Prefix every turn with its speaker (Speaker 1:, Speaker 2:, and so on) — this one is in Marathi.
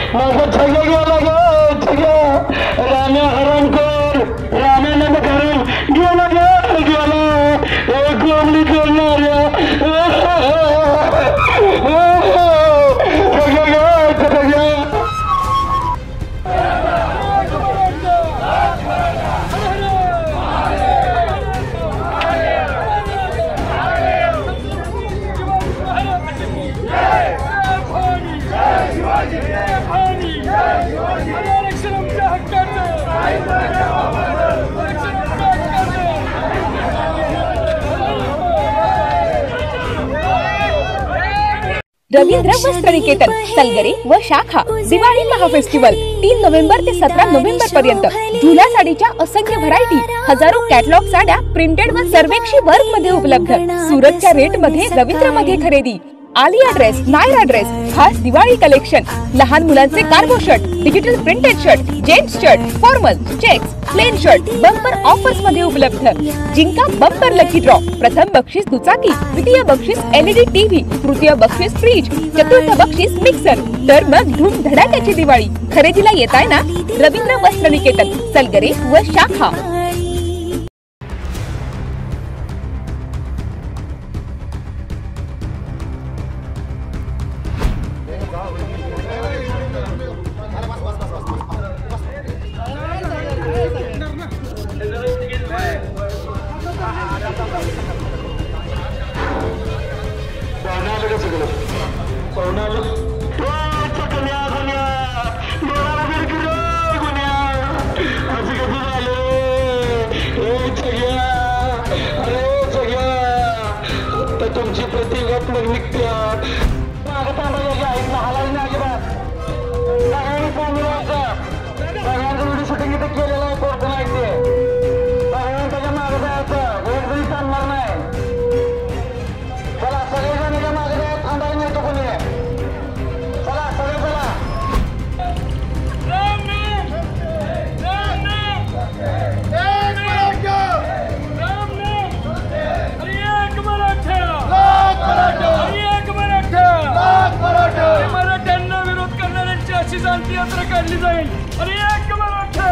Speaker 1: माझा छगे गेला ग छगे राम्या हरणखोर रामानं धरून गेला ग गेला एक कोंबडी करणाऱ्या
Speaker 2: रवींद्र वस्त्र निकेतन सलगरे व शाखा दिवाळी महाफेस्टिवल 3 नोव्हेंबर ते 17 नोव्हेंबर पर्यंत झुला साडीच्या असंख्य व्हरायटी हजारो कॅटलॉग साड्या प्रिंटेड व सर्वेक्षी वर्क मध्ये उपलब्ध सुरतच्या रेट मध्ये रवींद्र मध्ये खरेदी आलिया ड्रेस नायरा ड्रेस खास दिवाळी कलेक्शन लहान मुलांचे cargo shirt digital printed shirt gents shirt formal checks plain shirt bumper offers मध्ये उपलब्ध जिंका बंपर लकी ड्रॉ प्रथम बक्षीस दुचाकी द्वितीय बक्षीस LED टीव्ही तृतीय बक्षीस फ्रीज चतुर्थ बक्षीस मिक्सर तर मग धूम धडाक्याची दिवाळी खरेदीला येताय ना रवींद्र वस्त्र निकेतन सलगरे व शाखा
Speaker 1: तुमची प्रतिभा निघत्या मागे थांबायची आहेत ना हलाय ना अजिबात सगळ्यांनी फोन सगळ्यांचं व्हिडिओ शूटिंग इथे केलेलं आहे कोर्टला माहिती आहे सगळ्यांनी त्याच्या मागे जायचं एक जरी थांबणार नाही चला सगळेजण एका मागे जायचं थांबायला मिळतो कोणी चला सगळे चला
Speaker 3: मराठ्यांना विरोध करणाऱ्यांची अशी शांती यात्रा काढली जाईल आणि एक मराठा